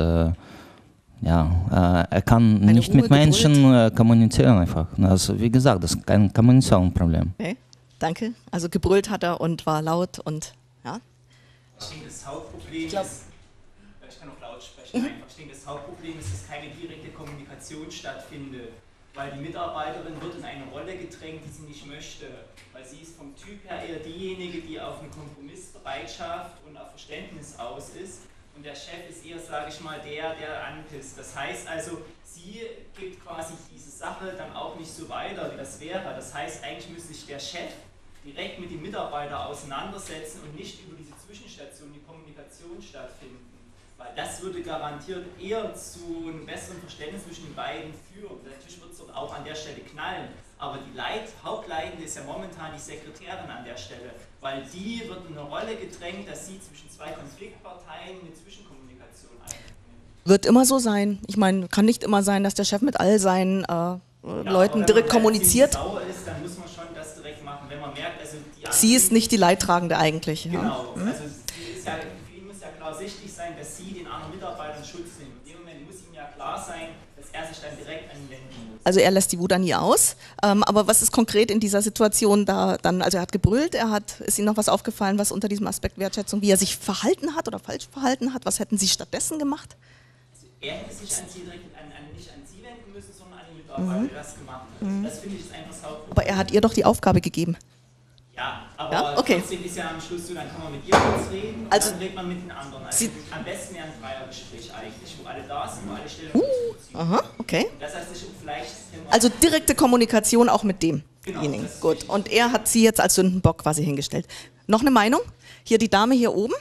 er kann Eine nicht Ruhe mit Menschen kommunizieren einfach. Also wie gesagt, das ist kein Kommunikationsproblem. Okay, danke. Also gebrüllt hat er und war laut und ja. Ich denke, das Hauptproblem ist, ich kann auch laut sprechen, einfach. Ich denke, das Hauptproblem ist, dass keine direkte Kommunikation stattfindet, weil die Mitarbeiterin wird in eine Rolle gedrängt, die sie nicht möchte, weil sie ist vom Typ her eher diejenige, die auf eine Kompromissbereitschaft und auf Verständnis aus ist und der Chef ist eher, sage ich mal, der anpisst. Das heißt also, sie gibt quasi diese Sache dann auch nicht so weiter, wie das wäre. Das heißt, eigentlich müsste sich der Chef direkt mit dem Mitarbeiter auseinandersetzen und nicht über diese Zwischenstation die Kommunikation stattfinden. Weil das würde garantiert eher zu einem besseren Verständnis zwischen den beiden führen. Natürlich wird es auch an der Stelle knallen, aber die Hauptleitende ist ja momentan die Sekretärin an der Stelle, weil die wird in eine Rolle gedrängt, dass sie zwischen zwei Konfliktparteien eine Zwischenkommunikation einnimmt. Wird immer so sein. Ich meine, kann nicht immer sein, dass der Chef mit all seinen Leuten direkt kommuniziert. Wenn man sauer ist, dann muss man schon das direkt machen, wenn man merkt, also Sie ist nicht die Leidtragende eigentlich. Ja. Genau, also sie ist ja, für ihn muss ja klar sichtlich sein, dass sie den anderen Mitarbeitern Schutz nimmt. In dem Moment muss ihm ja klar sein, dass er sich dann direkt an ihn wenden muss. Also er lässt die Wut an ihr aus. Aber was ist konkret in dieser Situation da dann, also er hat gebrüllt, ist Ihnen noch was aufgefallen, was unter diesem Aspekt Wertschätzung, wie er sich verhalten hat oder falsch verhalten hat? Was hätten Sie stattdessen gemacht? Also er hätte sich an sie direkt nicht an sie wenden müssen, sondern an den Mitarbeiter, der das gemacht hat. Das finde ich ist einfach das Hauptproblem. Aber er hat ihr doch die Aufgabe gegeben. Ja, aber Ja, okay. trotzdem ist ja am Schluss so, dann kann man mit ihr kurz reden und Also, dann redet man mit den anderen. Also am besten ja ein Dreiergespräch eigentlich, wo alle da sind, wo alle Stellen beziehen. Aha, okay. Das heißt, ich vielleicht... Also direkte Kommunikation auch mit demjenigen. Genau, das ist Gut. Und er hat sie jetzt als Sündenbock quasi hingestellt. Noch eine Meinung? Hier die Dame hier oben.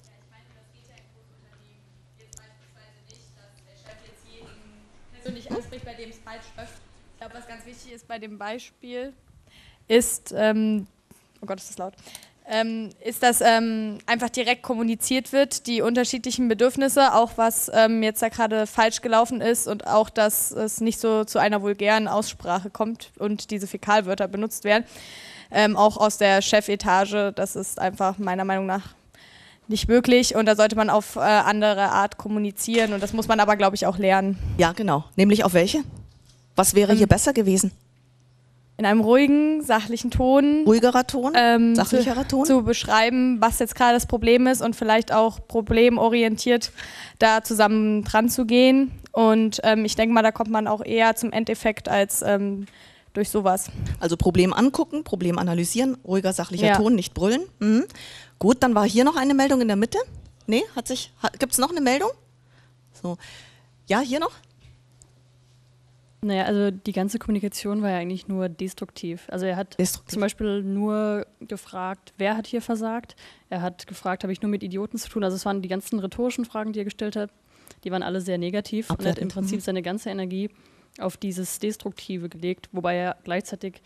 Persönlich anspricht, bei dem es falsch läuft. Ich glaube, was ganz wichtig ist bei dem Beispiel, ist, oh Gott, ist das laut, ist, dass einfach direkt kommuniziert wird, die unterschiedlichen Bedürfnisse, auch was jetzt da gerade falsch gelaufen ist und auch, dass es nicht so zu einer vulgären Aussprache kommt und diese Fäkalwörter benutzt werden, auch aus der Chefetage. Das ist einfach meiner Meinung nach nicht möglich und da sollte man auf andere Art kommunizieren und das muss man aber, glaube ich, auch lernen. Ja, genau. Nämlich auf welche? Was wäre hier besser gewesen? In einem ruhigen, sachlichen Ton. Ruhigerer Ton? Sachlicherer Ton? Zu beschreiben, was jetzt gerade das Problem ist und vielleicht auch problemorientiert da zusammen dran zu gehen. Und ich denke mal, da kommt man auch eher zum Endeffekt als durch sowas. Also Problem angucken, Problem analysieren, ruhiger, sachlicher Ton, nicht brüllen. Mhm. Gut, dann war hier noch eine Meldung in der Mitte. Nee, gibt es noch eine Meldung? So. Ja, hier noch? Naja, also die ganze Kommunikation war ja eigentlich nur destruktiv. Also er hat zum Beispiel nur gefragt, wer hat hier versagt? Er hat gefragt, habe ich nur mit Idioten zu tun? Also es waren die ganzen rhetorischen Fragen, die er gestellt hat, die waren alle sehr negativ. Und er hat im Prinzip seine ganze Energie auf dieses Destruktive gelegt, wobei er gleichzeitig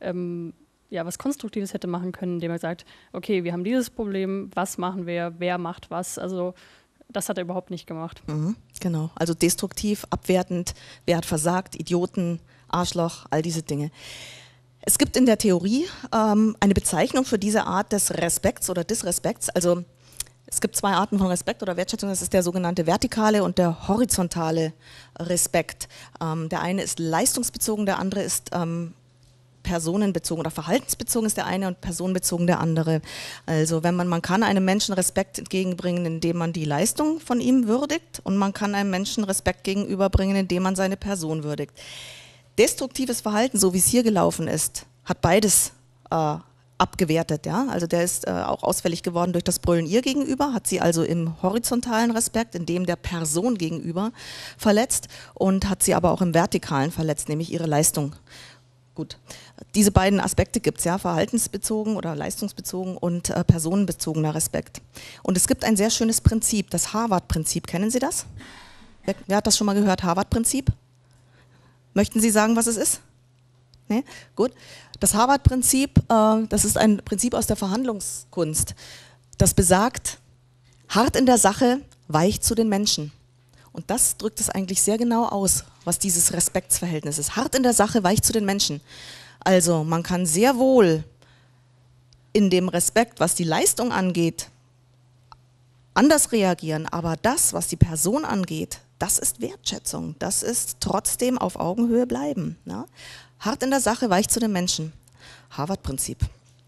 was Konstruktives hätte machen können, indem er sagt, okay, wir haben dieses Problem, was machen wir, wer macht was? Also das hat er überhaupt nicht gemacht. Mhm, genau, also destruktiv, abwertend, wer hat versagt, Idioten, Arschloch, all diese Dinge. Es gibt in der Theorie eine Bezeichnung für diese Art des Respekts oder Disrespekts. Also es gibt zwei Arten von Respekt oder Wertschätzung. Das ist der sogenannte vertikale und der horizontale Respekt. Der eine ist leistungsbezogen, der andere ist personenbezogen oder verhaltensbezogen ist der eine und personenbezogen der andere. Also man kann einem Menschen Respekt entgegenbringen, indem man die Leistung von ihm würdigt und man kann einem Menschen Respekt gegenüberbringen, indem man seine Person würdigt. Destruktives Verhalten, so wie es hier gelaufen ist, hat beides abgewertet. Ja? Also der ist auch ausfällig geworden durch das Brüllen ihr gegenüber, hat sie also im horizontalen Respekt, in dem der Person gegenüber verletzt und hat sie aber auch im vertikalen verletzt, nämlich ihre Leistung. Gut, diese beiden Aspekte gibt es, ja, verhaltensbezogen oder leistungsbezogen und personenbezogener Respekt. Und es gibt ein sehr schönes Prinzip, das Harvard-Prinzip. Kennen Sie das? Wer hat das schon mal gehört, Harvard-Prinzip? Möchten Sie sagen, was es ist? Nee? Gut. Das Harvard-Prinzip, das ist ein Prinzip aus der Verhandlungskunst. Das besagt, hart in der Sache, weich zu den Menschen. Und das drückt es eigentlich sehr genau aus, was dieses Respektsverhältnis ist. Hart in der Sache, weich zu den Menschen. Also man kann sehr wohl in dem Respekt, was die Leistung angeht, anders reagieren, aber das, was die Person angeht, das ist Wertschätzung, das ist trotzdem auf Augenhöhe bleiben. Ne? Hart in der Sache, weich zu den Menschen. Harvard-Prinzip.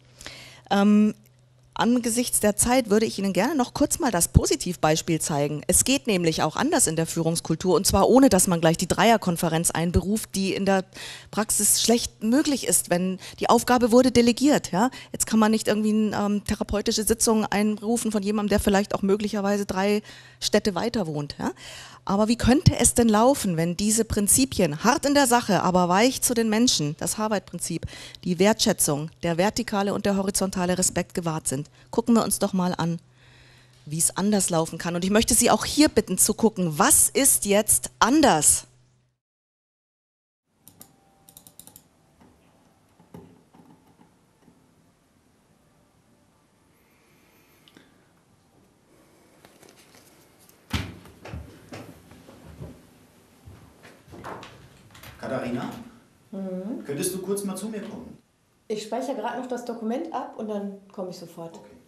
Angesichts der Zeit würde ich Ihnen gerne noch kurz mal das Positivbeispiel zeigen. Es geht nämlich auch anders in der Führungskultur und zwar ohne, dass man gleich die Dreierkonferenz einberuft, die in der Praxis schlecht möglich ist, wenn die Aufgabe wurde delegiert. Ja? Jetzt kann man nicht irgendwie eine therapeutische Sitzung einberufen von jemandem, der vielleicht auch möglicherweise 3 Städte weiter wohnt. Ja? Aber wie könnte es denn laufen, wenn diese Prinzipien, hart in der Sache, aber weich zu den Menschen, das Harvard-Prinzip, die Wertschätzung, der vertikale und der horizontale Respekt gewahrt sind? Gucken wir uns doch mal an, wie es anders laufen kann. Und ich möchte Sie auch hier bitten zu gucken, was ist jetzt anders? Katharina, könntest du kurz mal zu mir kommen? Ich speichere gerade noch das Dokument ab und dann komme ich sofort. Okay.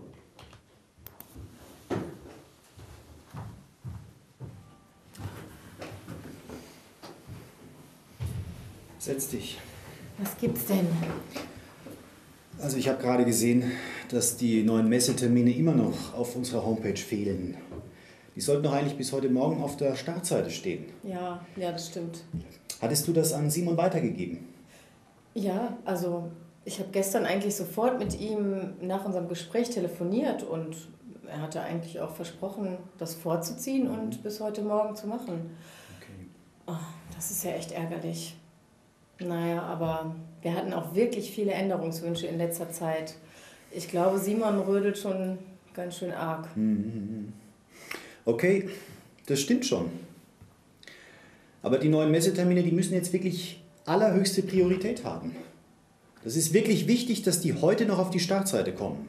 Setz dich. Was gibt's denn? Also ich habe gerade gesehen, dass die neuen Messetermine immer noch auf unserer Homepage fehlen. Die sollten doch eigentlich bis heute Morgen auf der Startseite stehen. Ja, das stimmt. Hattest du das an Simon weitergegeben? Ja, also ich habe gestern eigentlich sofort mit ihm nach unserem Gespräch telefoniert und er hatte eigentlich auch versprochen, das vorzuziehen und bis heute Morgen zu machen. Okay. Oh, das ist ja echt ärgerlich. Naja, aber wir hatten auch wirklich viele Änderungswünsche in letzter Zeit. Ich glaube, Simon rödelt schon ganz schön arg. Okay, das stimmt schon. Aber die neuen Messetermine, die müssen jetzt wirklich allerhöchste Priorität haben. Das ist wirklich wichtig, dass die heute noch auf die Startseite kommen.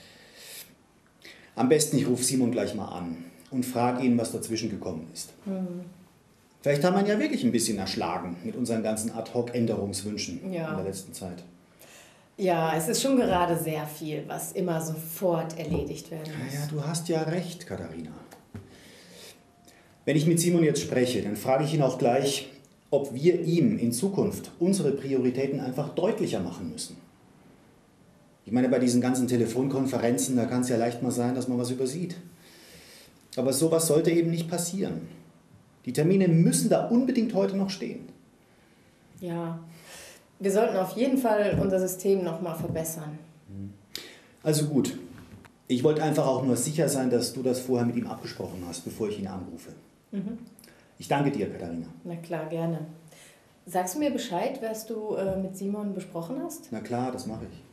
Am besten, ich rufe Simon gleich mal an und frage ihn, was dazwischen gekommen ist. Vielleicht haben wir ihn ja wirklich ein bisschen erschlagen mit unseren ganzen Ad-Hoc-Änderungswünschen in der letzten Zeit. Ja, es ist schon gerade sehr viel, was immer sofort erledigt werden muss. Ja, du hast ja recht, Katharina. Wenn ich mit Simon jetzt spreche, dann frage ich ihn auch gleich, ob wir ihm in Zukunft unsere Prioritäten einfach deutlicher machen müssen. Ich meine, bei diesen ganzen Telefonkonferenzen, da kann es ja leicht mal sein, dass man was übersieht. Aber sowas sollte eben nicht passieren. Die Termine müssen da unbedingt heute noch stehen. Ja, wir sollten auf jeden Fall unser System nochmal verbessern. Also gut, ich wollte einfach auch nur sicher sein, dass du das vorher mit ihm abgesprochen hast, bevor ich ihn anrufe. Ich danke dir, Katharina. Na klar, gerne. Sagst du mir Bescheid, was du mit Simon besprochen hast? Na klar, das mache ich.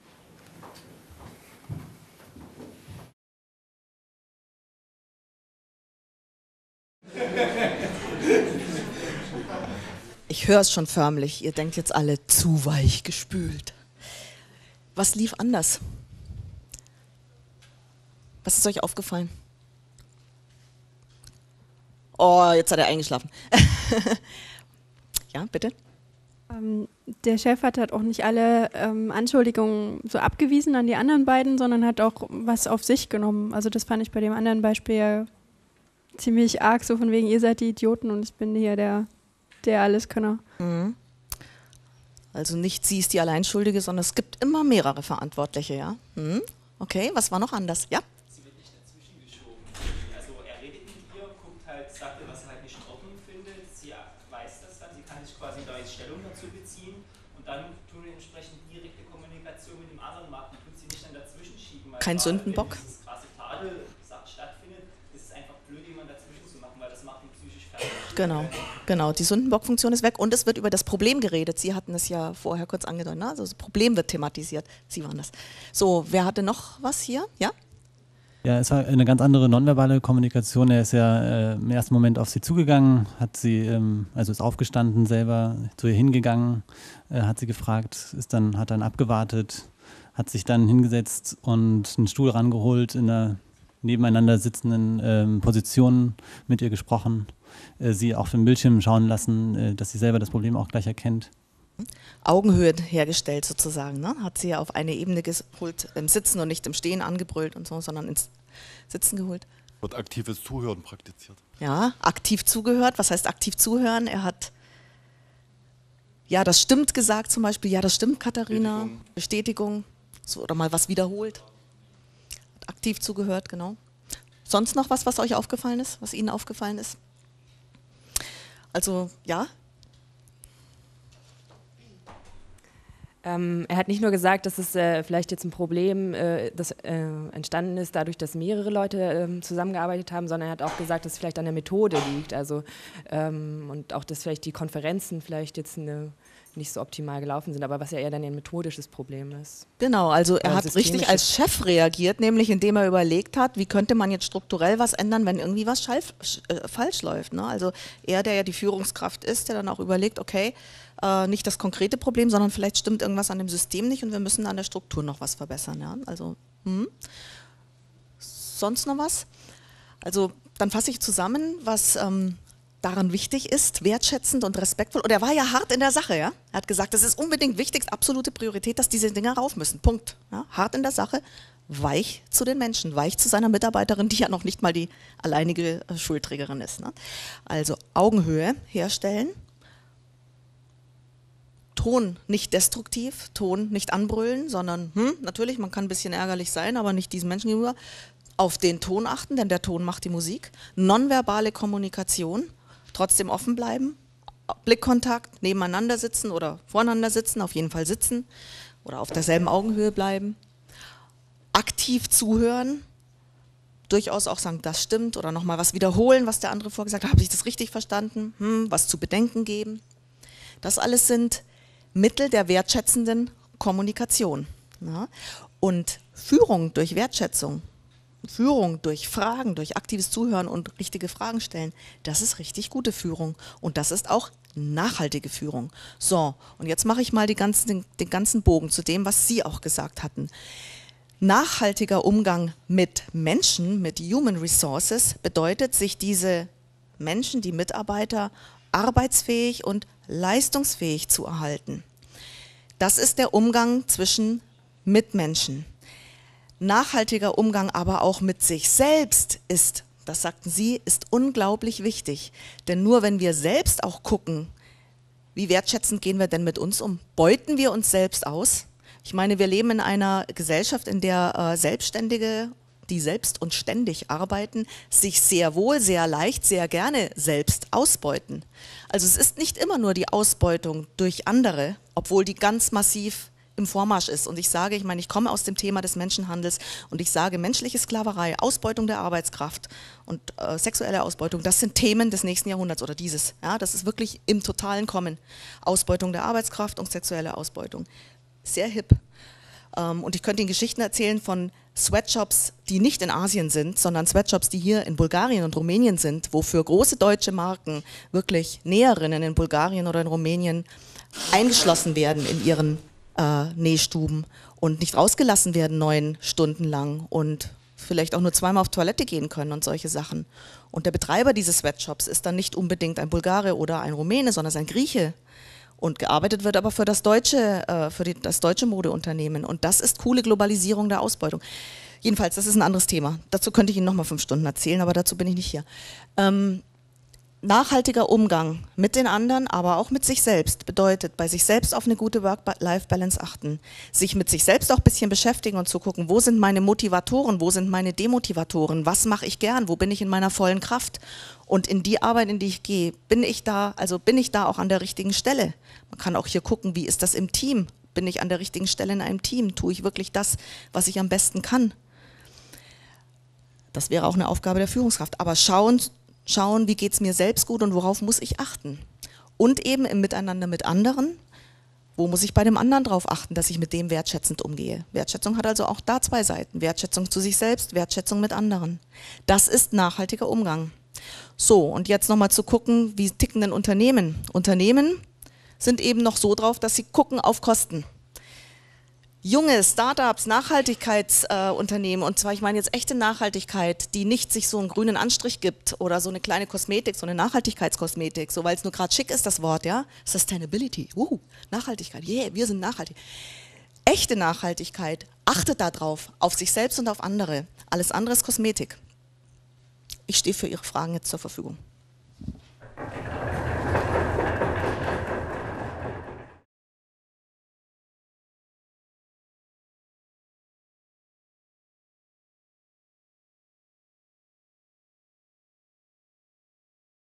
Ich höre es schon förmlich, ihr denkt jetzt alle, zu weich gespült. Was lief anders? Was ist euch aufgefallen? Oh, jetzt hat er eingeschlafen. Ja, bitte? Der Chef hat halt auch nicht alle Anschuldigungen so abgewiesen an die anderen beiden, sondern hat auch was auf sich genommen. Also das fand ich bei dem anderen Beispiel ja ziemlich arg, so von wegen, ihr seid die Idioten und ich bin hier der Alleskönner. Also nicht sie ist die Alleinschuldige, sondern es gibt immer mehrere Verantwortliche, ja? Okay, was war noch anders? Ja? Sie wird nicht dazwischen geschoben. Also er redet mit ihr, guckt halt, sagt ihr, was er halt nicht in Ordnung findet. Sie weiß das dann, sie kann sich quasi da jetzt Stellung dazu beziehen und dann tun wir entsprechend direkte Kommunikation mit dem anderen machen. Tut sie nicht dann dazwischen schieben. Kein Sündenbock? Wenn dieses krasse Tadel stattfindet, ist es einfach blöd, jemanden dazwischen zu machen, weil das macht ihn psychisch fertig. Genau, die Sündenbock-Funktion ist weg und es wird über das Problem geredet. Sie hatten es ja vorher kurz angedeutet, ne? Also das Problem wird thematisiert. Sie waren das. So, wer hatte noch was hier? Ja? Ja, es war eine ganz andere nonverbale Kommunikation. Er ist ja im ersten Moment auf sie zugegangen, hat sie, also ist aufgestanden selber, zu ihr hingegangen, hat sie gefragt, hat dann abgewartet, hat sich dann hingesetzt und einen Stuhl rangeholt in der nebeneinander sitzenden Positionen mit ihr gesprochen, sie auf dem Bildschirm schauen lassen, dass sie selber das Problem auch gleich erkennt. Augenhöhe hergestellt sozusagen, ne? Hat sie ja auf eine Ebene geholt, im Sitzen und nicht im Stehen angebrüllt und so, sondern ins Sitzen geholt. Wird aktives Zuhören praktiziert. Ja, aktiv zugehört. Was heißt aktiv zuhören? Er hat ja, das stimmt gesagt zum Beispiel. Ja, das stimmt, Katharina. Bestätigung. So, oder mal was wiederholt. Hat aktiv zugehört, genau. Sonst noch was euch aufgefallen ist, was Ihnen aufgefallen ist? Also, ja. Er hat nicht nur gesagt, dass es vielleicht jetzt ein Problem das entstanden ist, dadurch, dass mehrere Leute zusammengearbeitet haben, sondern er hat auch gesagt, dass es vielleicht an der Methode liegt. Also, und auch, dass vielleicht die Konferenzen vielleicht jetzt nicht so optimal gelaufen sind, aber was ja eher dann ein methodisches Problem ist. Genau, also er hat richtig als Chef reagiert, nämlich indem er überlegt hat, wie könnte man jetzt strukturell was ändern, wenn irgendwie was falsch läuft. Ne? Also er, der ja die Führungskraft ist, der dann auch überlegt, okay, nicht das konkrete Problem, sondern vielleicht stimmt irgendwas an dem System nicht und wir müssen an der Struktur noch was verbessern. Ja? Also, sonst noch was? Also dann fasse ich zusammen, was daran wichtig ist, wertschätzend und respektvoll. Und er war ja hart in der Sache, ja. Er hat gesagt, es ist unbedingt wichtigst, absolute Priorität, dass diese Dinger rauf müssen. Punkt. Ja? Hart in der Sache, weich zu den Menschen, weich zu seiner Mitarbeiterin, die ja noch nicht mal die alleinige Schulträgerin ist. Ne? Also Augenhöhe herstellen, Ton nicht destruktiv, Ton nicht anbrüllen, sondern natürlich, man kann ein bisschen ärgerlich sein, aber nicht diesen Menschen gegenüber. Auf den Ton achten, denn der Ton macht die Musik. Nonverbale Kommunikation. Trotzdem offen bleiben, Blickkontakt, nebeneinander sitzen oder voreinander sitzen, auf jeden Fall sitzen oder auf derselben Augenhöhe bleiben. Aktiv zuhören, durchaus auch sagen, das stimmt oder nochmal was wiederholen, was der andere vorgesagt hat, habe ich das richtig verstanden, was zu bedenken geben. Das alles sind Mittel der wertschätzenden Kommunikation. Ja? Und Führung durch Wertschätzung, Führung durch Fragen, durch aktives Zuhören und richtige Fragen stellen, das ist richtig gute Führung und das ist auch nachhaltige Führung. So, und jetzt mache ich mal den ganzen Bogen zu dem, was Sie auch gesagt hatten. Nachhaltiger Umgang mit Menschen, mit Human Resources, bedeutet, sich diese Menschen, die Mitarbeiter, arbeitsfähig und leistungsfähig zu erhalten. Das ist der Umgang zwischen Mitmenschen. Nachhaltiger Umgang aber auch mit sich selbst ist, das sagten Sie, ist unglaublich wichtig. Denn nur wenn wir selbst auch gucken, wie wertschätzend gehen wir denn mit uns um, beuten wir uns selbst aus. Ich meine, wir leben in einer Gesellschaft, in der Selbstständige, die selbst und ständig arbeiten, sich sehr wohl, sehr leicht, sehr gerne selbst ausbeuten. Also es ist nicht immer nur die Ausbeutung durch andere, obwohl die ganz massiv im Vormarsch ist. Und ich sage, ich meine, ich komme aus dem Thema des Menschenhandels und ich sage, menschliche Sklaverei, Ausbeutung der Arbeitskraft und sexuelle Ausbeutung, das sind Themen des nächsten Jahrhunderts oder dieses. Ja, das ist wirklich im totalen Kommen. Ausbeutung der Arbeitskraft und sexuelle Ausbeutung. Sehr hip. Und ich könnte Ihnen Geschichten erzählen von Sweatshops, die nicht in Asien sind, sondern Sweatshops, die hier in Bulgarien und Rumänien sind, wofür große deutsche Marken wirklich Näherinnen in Bulgarien oder in Rumänien eingeschlossen werden in ihren Nähstuben und nicht rausgelassen werden 9 Stunden lang und vielleicht auch nur zweimal auf Toilette gehen können und solche Sachen. Und der Betreiber dieses Sweatshops ist dann nicht unbedingt ein Bulgare oder ein Rumäne, sondern ein Grieche. Und gearbeitet wird aber für das deutsche Modeunternehmen. Und das ist coole Globalisierung der Ausbeutung. Jedenfalls, das ist ein anderes Thema. Dazu könnte ich Ihnen nochmal 5 Stunden erzählen, aber dazu bin ich nicht hier. Nachhaltiger Umgang mit den anderen, aber auch mit sich selbst bedeutet, bei sich selbst auf eine gute Work-Life-Balance achten, sich mit sich selbst auch ein bisschen beschäftigen und zu gucken, wo sind meine Motivatoren, wo sind meine Demotivatoren, was mache ich gern, wo bin ich in meiner vollen Kraft und in die Arbeit, in die ich gehe, bin ich da auch an der richtigen Stelle. Man kann auch hier gucken, wie ist das im Team, bin ich an der richtigen Stelle in einem Team, tue ich wirklich das, was ich am besten kann. Das wäre auch eine Aufgabe der Führungskraft, aber schauen, wie geht es mir selbst gut und worauf muss ich achten. Und eben im Miteinander mit anderen, wo muss ich bei dem anderen drauf achten, dass ich mit dem wertschätzend umgehe. Wertschätzung hat also auch da 2 Seiten. Wertschätzung zu sich selbst, Wertschätzung mit anderen. Das ist nachhaltiger Umgang. So, und jetzt nochmal zu gucken, wie ticken denn Unternehmen? Unternehmen sind eben noch so drauf, dass sie gucken auf Kosten. junge Startups, Nachhaltigkeitsunternehmen, und zwar, ich meine jetzt echte Nachhaltigkeit, die nicht sich so einen grünen Anstrich gibt oder so eine kleine Kosmetik, so eine Nachhaltigkeitskosmetik, so weil es nur gerade schick ist, das Wort, ja, Sustainability, Nachhaltigkeit, yeah, wir sind nachhaltig. Echte Nachhaltigkeit, achtet darauf, auf sich selbst und auf andere. Alles andere ist Kosmetik. Ich stehe für Ihre Fragen jetzt zur Verfügung.